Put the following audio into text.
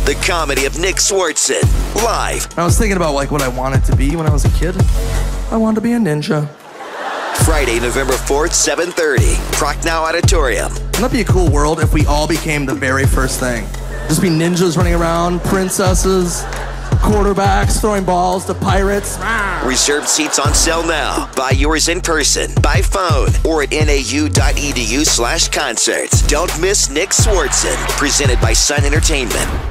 The comedy of Nick Swardson, live. I was thinking about like what I wanted to be when I was a kid. I wanted to be a ninja. Friday, November 4th, 7:30, Prochnow Auditorium. Wouldn't that be a cool world if we all became the very first thing? Just be ninjas running around, princesses, quarterbacks throwing balls to pirates. Reserved seats on sale now. Buy yours in person, by phone, or at nau.edu/concerts. Don't miss Nick Swardson, presented by Sun Entertainment.